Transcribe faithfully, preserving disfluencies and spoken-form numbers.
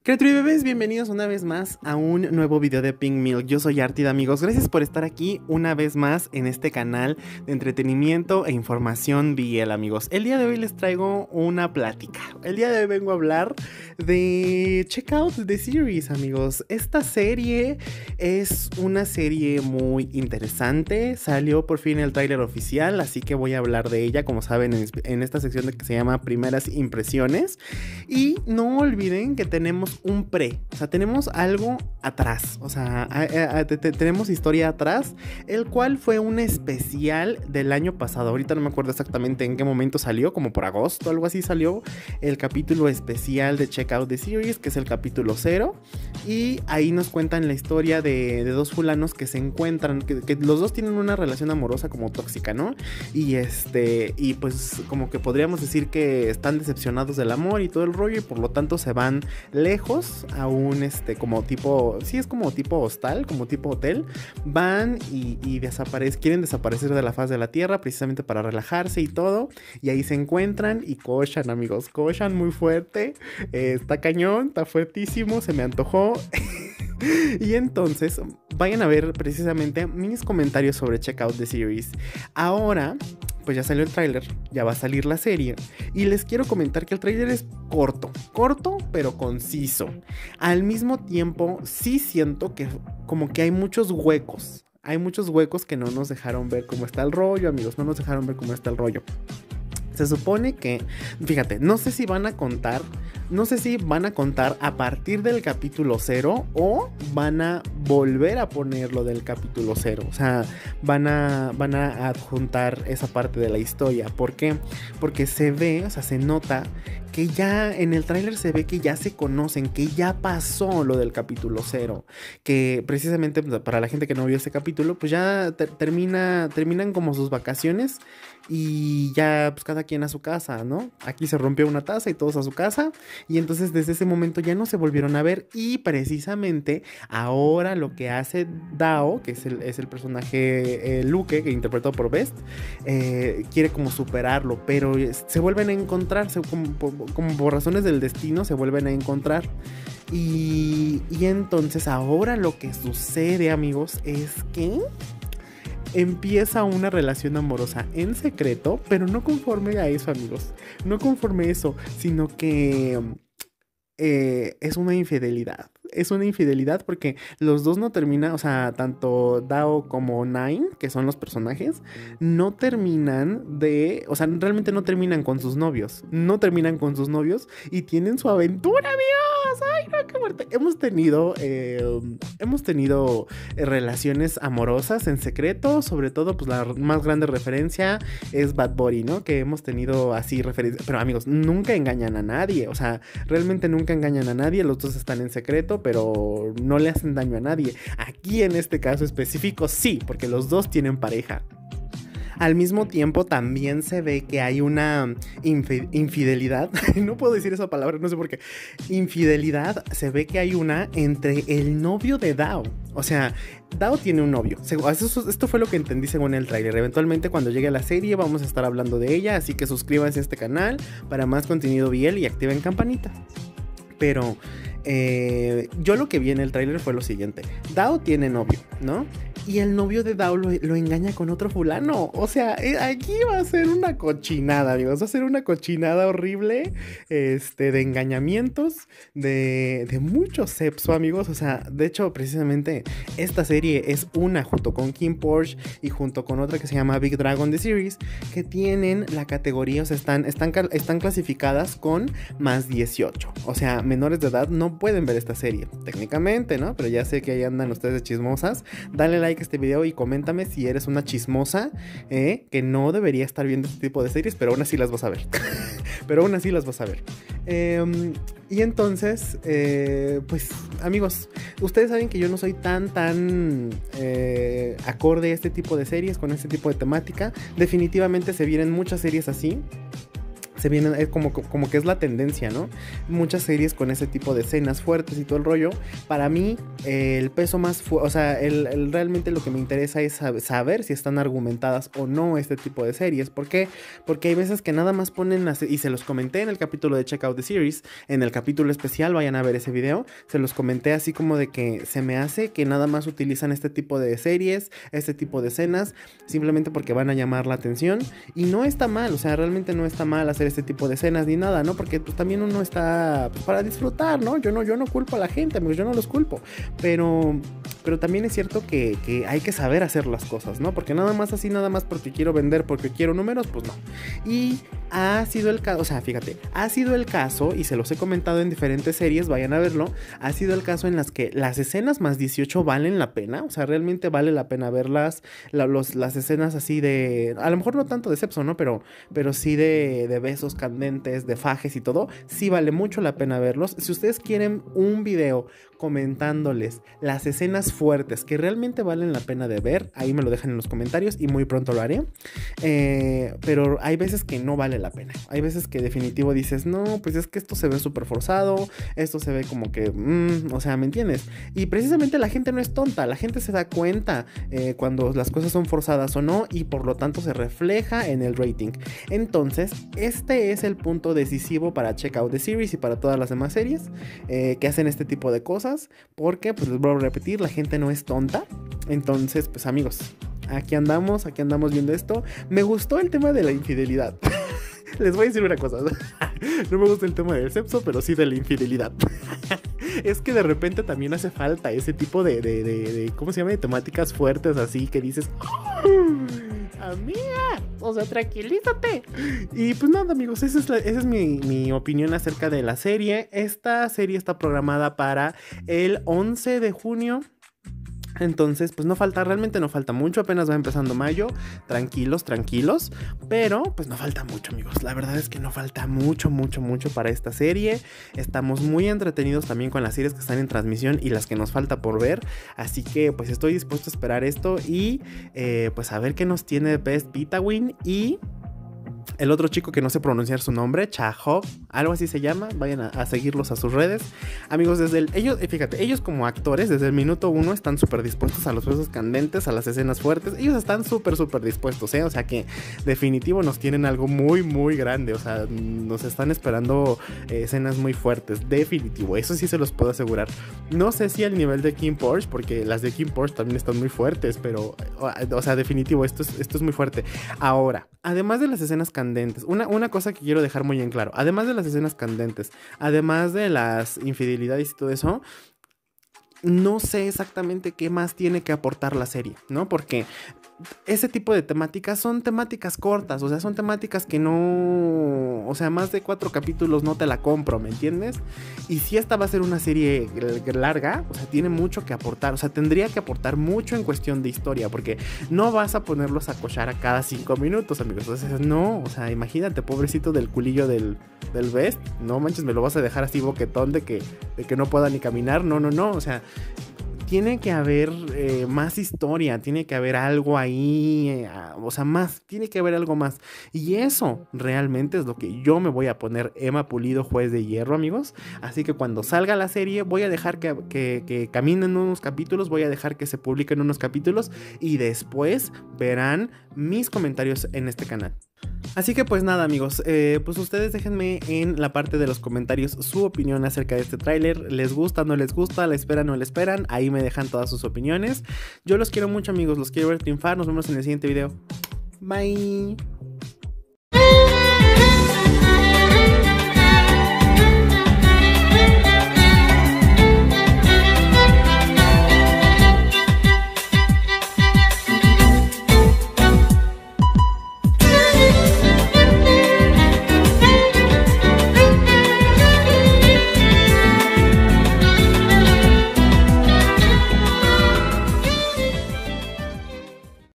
Criatura y bebés, bienvenidos una vez más a un nuevo video de Pink Milk. Yo soy Artida, amigos. Gracias por estar aquí una vez más en este canal de entretenimiento e información B L, amigos. El día de hoy les traigo una plática. El día de hoy vengo a hablar de Check Out the Series, amigos. Esta serie es una serie muy interesante. Salió por fin el tráiler oficial, así que voy a hablar de ella, como saben, en, en esta sección de que se llama Primeras Impresiones. Y no olviden que tenemos un pre, o sea, tenemos algo atrás, o sea, a, a, a, te, te, tenemos historia atrás, el cual fue un especial del año pasado. Ahorita no me acuerdo exactamente en qué momento salió, como por agosto, algo así salió el capítulo especial de Check Out the Series, que es el capítulo cero, y ahí nos cuentan la historia de, de dos fulanos que se encuentran, que, que los dos tienen una relación amorosa como tóxica, ¿no? Y este, y pues como que podríamos decir que están decepcionados del amor y todo el rollo, y por lo tanto se van lejos a un este como tipo, sí es como tipo hostal, como tipo hotel, van y, y desaparecen, quieren desaparecer de la faz de la tierra precisamente para relajarse y todo, y ahí se encuentran y cochan, amigos, cochan muy fuerte, eh, está cañón, está fuertísimo, se me antojó. Y entonces vayan a ver precisamente mis comentarios sobre Check Out the Series. Ahora pues ya salió el tráiler, ya va a salir la serie, y les quiero comentar que el tráiler es corto, corto pero conciso. Al mismo tiempo sí siento que como que hay muchos huecos, hay muchos huecos que no nos dejaron ver cómo está el rollo, amigos, no nos dejaron ver cómo está el rollo. Se supone que, fíjate, no sé si van a contar, no sé si van a contar a partir del capítulo cero o van a volver a ponerlo del capítulo cero. O sea, van a, van a adjuntar esa parte de la historia. ¿Por qué? Porque se ve, o sea, se nota que ya en el tráiler se ve que ya se conocen, que ya pasó lo del capítulo cero. Que precisamente para la gente que no vio ese capítulo, pues ya ter termina, terminan como sus vacaciones y ya pues cada quien a su casa, ¿no? Aquí se rompió una taza y todos a su casa, y entonces desde ese momento ya no se volvieron a ver, y precisamente ahora lo que hace Dao, que es el, es el personaje eh, Luke, que interpretado por Best, eh, quiere como superarlo, pero se vuelven a encontrar, se, como, como por razones del destino se vuelven a encontrar. Y, y entonces ahora lo que sucede, amigos, es que empieza una relación amorosa en secreto, pero no conforme a eso, amigos. No conforme a eso, sino que eh, es una infidelidad. Es una infidelidad porque los dos no terminan, o sea, tanto Dao como Nine, que son los personajes, no terminan de, o sea, realmente no terminan con sus novios. No terminan con sus novios y tienen su aventura, amigos. Ay, no, qué muerte. Hemos tenido, eh, hemos tenido eh, relaciones amorosas en secreto, sobre todo, pues la más grande referencia es Bad Bunny, ¿no? Que hemos tenido así referencias, pero amigos, nunca engañan a nadie, o sea, realmente nunca engañan a nadie, los dos están en secreto, pero no le hacen daño a nadie. Aquí en este caso específico sí, porque los dos tienen pareja. Al mismo tiempo también se ve que hay una infi infidelidad, no puedo decir esa palabra, no sé por qué, infidelidad, se ve que hay una entre el novio de Dao. O sea, Dao tiene un novio, esto fue lo que entendí según el tráiler. Eventualmente cuando llegue la serie vamos a estar hablando de ella, así que suscríbanse a este canal para más contenido B L y activen campanita. Pero eh, yo lo que vi en el tráiler fue lo siguiente: Dao tiene novio, ¿no? Y el novio de Dao lo, lo engaña con otro fulano. O sea, eh, aquí va a ser una cochinada, amigos. Va a ser una cochinada horrible, este, de engañamientos, de, de mucho sexo, amigos. O sea, de hecho, precisamente esta serie es una junto con Kim Porsche y junto con otra que se llama Big Dragon The Series, que tienen la categoría, o sea, están, están, están clasificadas con más dieciocho. O sea, menores de edad no pueden ver esta serie, técnicamente, ¿no? Pero ya sé que ahí andan ustedes de chismosas. Dale like a este video y coméntame si eres una chismosa, eh, que no debería estar viendo este tipo de series, pero aún así las vas a ver. Pero aún así las vas a ver. Eh, y entonces, eh, pues, amigos, ustedes saben que yo no soy tan, tan eh, acorde a este tipo de series, con este tipo de temática. Definitivamente se vienen muchas series así. se vienen, es como, como que es la tendencia, ¿no? Muchas series con ese tipo de escenas fuertes y todo el rollo. Para mí, eh, el peso más fuerte, o sea, el, el, realmente lo que me interesa es sab saber si están argumentadas o no este tipo de series. ¿Por qué? Porque hay veces que nada más ponen, las, y se los comenté en el capítulo de Check Out the Series, en el capítulo especial, vayan a ver ese video, se los comenté así como de que se me hace que nada más utilizan este tipo de series, este tipo de escenas, simplemente porque van a llamar la atención. Y no está mal, o sea, realmente no está mal hacer este tipo de escenas ni nada, ¿no? Porque pues también uno está pues, para disfrutar, ¿no? Yo no, yo no culpo a la gente, amigos, yo no los culpo. Pero, pero también es cierto que, que hay que saber hacer las cosas, ¿no? Porque nada más así, nada más porque quiero vender, porque quiero números, pues no. Y ha sido el caso, o sea, fíjate, ha sido el caso, y se los he comentado en diferentes series, vayan a verlo, ha sido el caso en las que las escenas más dieciocho valen la pena, o sea, realmente vale la pena verlas, la, los, las escenas así de, a lo mejor no tanto de sexo, ¿no? Pero, pero sí de, de besos candentes, de fajes y todo, sí vale mucho la pena verlos. Si ustedes quieren un video comentándoles las escenas fuertes que realmente valen la pena de ver, ahí me lo dejan en los comentarios y muy pronto lo haré. Eh, pero hay veces que no vale la pena. Hay veces que definitivo dices, no, pues es que esto se ve súper forzado, esto se ve como que, mmm, o sea, ¿me entiendes? Y precisamente la gente no es tonta, la gente se da cuenta eh, cuando las cosas son forzadas o no, y por lo tanto se refleja en el rating. Entonces, este es el punto decisivo para Check Out the Series y para todas las demás series eh, que hacen este tipo de cosas, porque, pues les vuelvo a repetir, la gente no es tonta. Entonces, pues amigos, aquí andamos, aquí andamos viendo esto. Me gustó el tema de la infidelidad. Les voy a decir una cosa. No me gusta el tema del sexo, pero sí de la infidelidad. Es que de repente también hace falta ese tipo de, de, de, de ¿cómo se llama? De temáticas fuertes así que dices, amiga, o sea, tranquilízate. Y pues nada, amigos, esa es, la, esa es mi, mi opinión acerca de la serie. Esta serie está programada para el once de junio. Entonces, pues no falta, realmente no falta mucho, apenas va empezando mayo, tranquilos, tranquilos, pero pues no falta mucho, amigos, la verdad es que no falta mucho, mucho, mucho para esta serie. Estamos muy entretenidos también con las series que están en transmisión y las que nos falta por ver, así que pues estoy dispuesto a esperar esto y eh, pues a ver qué nos tiene Best Pitawin y el otro chico que no sé pronunciar su nombre, Chahov, algo así se llama. Vayan a, a seguirlos a sus redes. Amigos, desde el, ellos, fíjate, ellos como actores, desde el minuto uno están súper dispuestos a los besos candentes, a las escenas fuertes. Ellos están súper, súper dispuestos, ¿eh? O sea que definitivo nos tienen algo muy, muy grande. O sea, nos están esperando eh, escenas muy fuertes. Definitivo, eso sí se los puedo asegurar. No sé si al nivel de Kim Porsche, porque las de Kim Porsche también están muy fuertes, pero, o, o sea, definitivo, esto es, esto es muy fuerte. Ahora, además de las escenas candentes, una, una cosa que quiero dejar muy en claro, además de las escenas candentes, además de las infidelidades y todo eso, no sé exactamente qué más tiene que aportar la serie, ¿no? Porque ese tipo de temáticas son temáticas cortas, o sea, son temáticas que no, o sea, más de cuatro capítulos no te la compro, ¿me entiendes? Y si esta va a ser una serie larga, o sea, tiene mucho que aportar, o sea, tendría que aportar mucho en cuestión de historia, porque no vas a ponerlos a cochar a cada cinco minutos, amigos. Entonces, no, o sea, imagínate, pobrecito del culillo del, del Best, no manches, me lo vas a dejar así boquetón de que, de que no pueda ni caminar, no, no, no, o sea, tiene que haber eh, más historia, tiene que haber algo ahí, eh, o sea, más, tiene que haber algo más. Y eso realmente es lo que yo me voy a poner Emma Pulido, juez de hierro, amigos. Así que cuando salga la serie voy a dejar que, que, que caminen unos capítulos, voy a dejar que se publiquen unos capítulos y después verán mis comentarios en este canal. Así que pues nada, amigos, eh, pues ustedes déjenme en la parte de los comentarios su opinión acerca de este tráiler. ¿Les gusta, no les gusta? ¿La esperan, no la esperan? Ahí me dejan todas sus opiniones. Yo los quiero mucho, amigos, los quiero ver triunfar. Nos vemos en el siguiente video. Bye.